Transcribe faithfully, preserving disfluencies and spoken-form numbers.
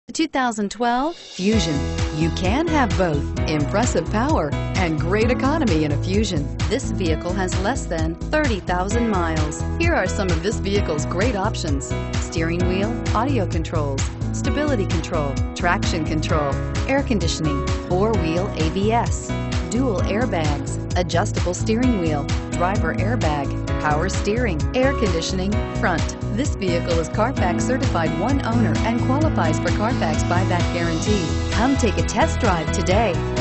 two thousand twelve Fusion. You can have both impressive power and great economy in a Fusion. This vehicle has less than thirty thousand miles. Here are some of this vehicle's great options: steering wheel audio controls, stability control, traction control, air conditioning, four-wheel A B S, dual airbags, adjustable steering wheel, driver airbag, power steering, air conditioning, front. This vehicle is Carfax certified one owner and qualifies for Carfax buyback guarantee. Come take a test drive today.